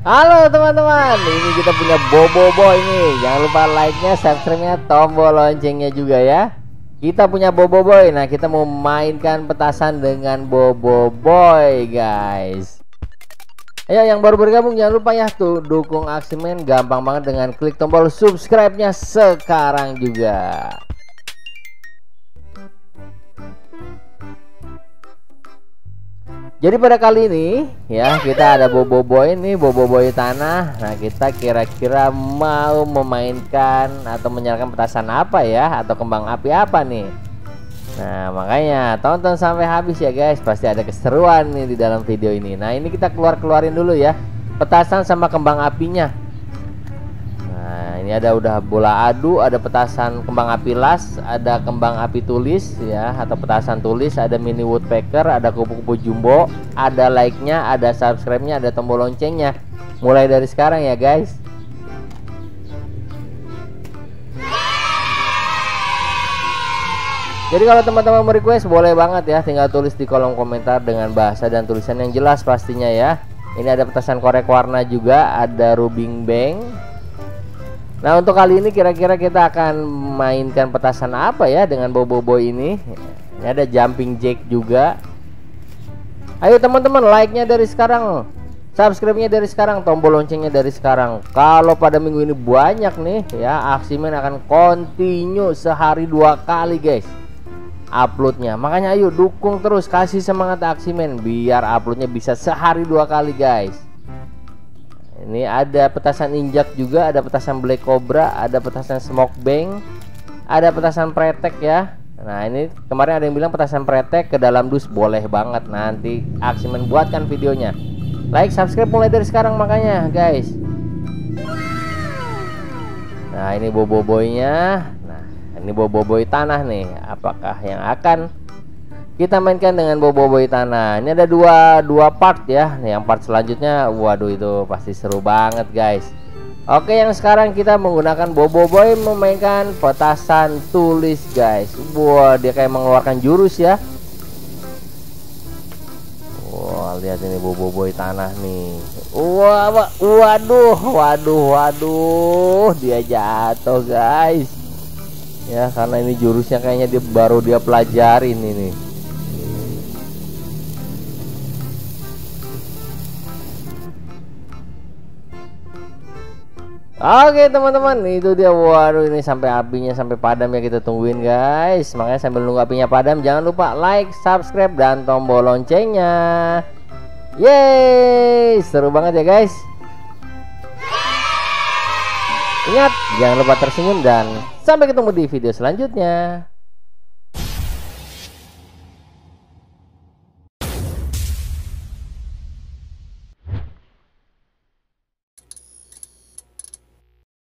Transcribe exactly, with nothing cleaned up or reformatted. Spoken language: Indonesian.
Halo teman-teman, ini kita punya Boboiboy ini. Jangan lupa like-nya, subscribe-nya, tombol loncengnya juga ya. Kita punya Boboiboy. Nah, kita mau mainkan petasan dengan Boboiboy, guys. Ayo yang baru bergabung jangan lupa ya tuh dukung Aksimen, gampang banget dengan klik tombol subscribe-nya sekarang juga. Jadi pada kali ini ya kita ada Boboiboy ini, Boboiboy tanah. Nah, kita kira-kira mau memainkan atau menyalakan petasan apa ya, atau kembang api apa nih. Nah, makanya tonton sampai habis ya guys, pasti ada keseruan nih di dalam video ini. Nah, ini kita keluar-keluarin dulu ya petasan sama kembang apinya. Nah, ini ada udah bola adu, ada petasan kembang api las, ada kembang api tulis ya, atau petasan tulis, ada mini woodpecker, ada kupu-kupu jumbo, ada like-nya, ada subscribe-nya, ada tombol loncengnya. Mulai dari sekarang ya guys. Jadi kalau teman-teman mau request boleh banget ya, tinggal tulis di kolom komentar dengan bahasa dan tulisan yang jelas pastinya ya. Ini ada petasan korek warna juga, ada rubing bank. Nah, untuk kali ini kira-kira kita akan mainkan petasan apa ya dengan Boboiboy ini. Ini ada jumping jack juga. Ayo teman-teman, like-nya dari sekarang, subscribe-nya dari sekarang, tombol loncengnya dari sekarang. Kalau pada minggu ini banyak nih ya, Aksimen akan continue sehari dua kali guys uploadnya. Makanya ayo dukung terus, kasih semangat Aksimen biar uploadnya bisa sehari dua kali guys. Ini ada petasan injak juga, ada petasan black cobra, ada petasan smoke bank, ada petasan pretek ya. Nah, ini kemarin ada yang bilang petasan pretek ke dalam dus, boleh banget, nanti Aksimen buatkan videonya. Like, subscribe mulai dari sekarang makanya guys. Nah, ini Boboiboy-nya. Nah, ini Boboiboy tanah nih. Apakah yang akan kita mainkan dengan Boboiboy tanah? Ini ada dua dua part ya. Nih, yang part selanjutnya, waduh itu pasti seru banget guys. Oke, yang sekarang kita menggunakan Boboiboy memainkan petasan tulis guys. Wah, dia kayak mengeluarkan jurus ya. Wah, lihat ini Boboiboy tanah nih. Wah, waduh, waduh, waduh, dia jatuh guys. Ya, karena ini jurusnya kayaknya dia baru dia pelajarin ini. Oke teman-teman, itu dia. Waduh, ini sampai apinya sampai padam ya, kita tungguin guys. Makanya sambil nunggu apinya padam jangan lupa like, subscribe, dan tombol loncengnya. Yeay, seru banget ya guys. Ingat, jangan lupa tersenyum dan sampai ketemu di video selanjutnya.